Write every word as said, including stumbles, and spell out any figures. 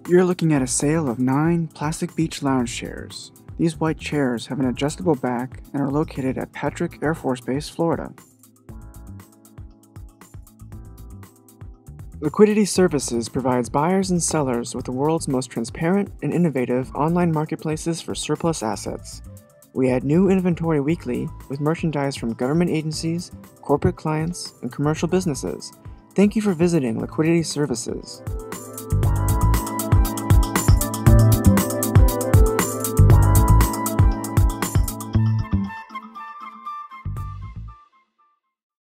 You're looking at a sale of nine plastic beach lounge chairs. These white chairs have an adjustable back and are located at Patrick Air Force Base, Florida. Liquidity Services provides buyers and sellers with the world's most transparent and innovative online marketplaces for surplus assets. We add new inventory weekly with merchandise from government agencies, corporate clients, and commercial businesses. Thank you for visiting Liquidity Services.